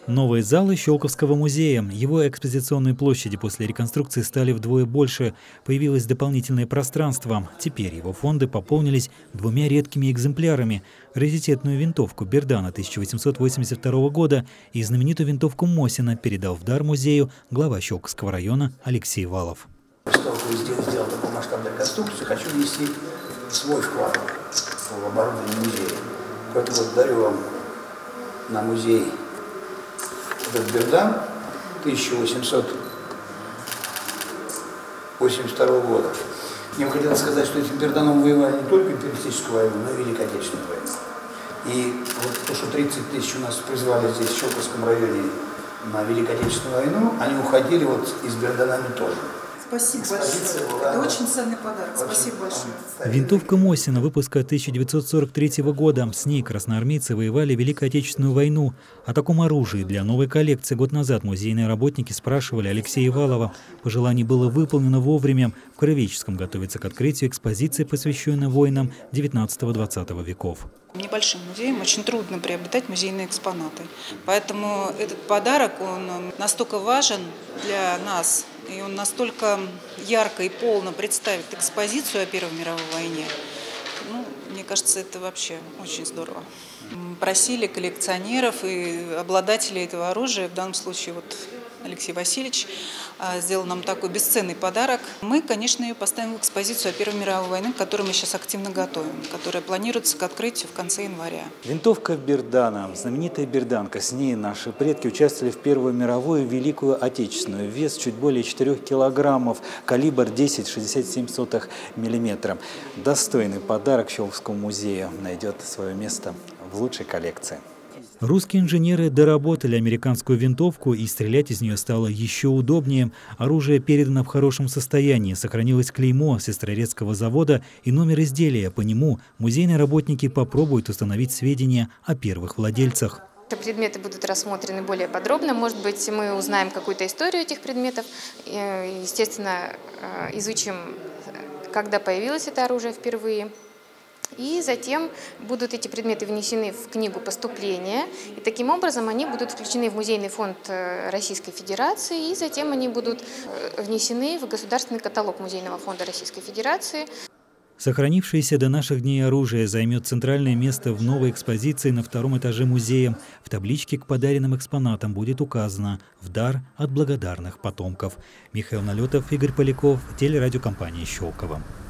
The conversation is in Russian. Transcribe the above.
Новые залы Щелковского музея. Его экспозиционные площади после реконструкции стали вдвое больше. Появилось дополнительное пространство. Теперь его фонды пополнились двумя редкими экземплярами. Раритетную винтовку Бердана 1882 года и знаменитую винтовку Мосина передал в дар музею глава Щелковского района Алексей Валов. Поскольку сделал такую масштабную конструкцию, хочу внести свой вклад в оборудование музея. Поэтому дарю вам на музей этот Бердан 1882 года. Мне бы хотелось сказать, что этим Берданом воевали не только империалистическую войну, но и Великую Отечественную войну. И вот то, что 30 тысяч у нас призвали здесь, в Щелковском районе, на Великую Отечественную войну, они уходили вот и с Берданами тоже. Спасибо большое. Это очень ценный подарок. Спасибо большое. Винтовка Мосина выпуска 1943 года. С ней красноармейцы воевали Великую Отечественную войну. О таком оружии для новой коллекции год назад музейные работники спрашивали Алексея Валова. Пожелание было выполнено вовремя. В Краеведческом готовится к открытию экспозиции, посвященной войнам 19-20 веков. Небольшим музеям очень трудно приобретать музейные экспонаты. Поэтому этот подарок, он настолько важен для нас, и он настолько ярко и полно представит экспозицию о Первой мировой войне. Мне кажется, это вообще очень здорово. Просили коллекционеров и обладателей этого оружия, в данном случае вот Алексей Васильевич сделал нам такой бесценный подарок. Мы, конечно, ее поставим в экспозицию о Первой мировой войне, которую мы сейчас активно готовим, которая планируется к открытию в конце января. Винтовка Бердана, знаменитая берданка. С ней наши предки участвовали в Первую мировую и Великую Отечественную. Вес чуть более 4 килограммов, калибр 10,67 мм. Достойный подарок Щелковскому музею найдет свое место в лучшей коллекции. Русские инженеры доработали американскую винтовку, и стрелять из нее стало еще удобнее. Оружие передано в хорошем состоянии, сохранилось клеймо Сестрорецкого завода и номер изделия. По нему музейные работники попробуют установить сведения о первых владельцах. Предметы будут рассмотрены более подробно. Может быть, мы узнаем какую-то историю этих предметов. Естественно, изучим, когда появилось это оружие впервые. И затем будут эти предметы внесены в книгу поступления, и таким образом они будут включены в Музейный фонд Российской Федерации, и затем они будут внесены в Государственный каталог Музейного фонда Российской Федерации. Сохранившееся до наших дней оружие займет центральное место в новой экспозиции на 2-м этаже музея. В табличке к подаренным экспонатам будет указано «В дар от благодарных потомков». Михаил Налетов, Игорь Поляков, телерадиокомпания «Щелково».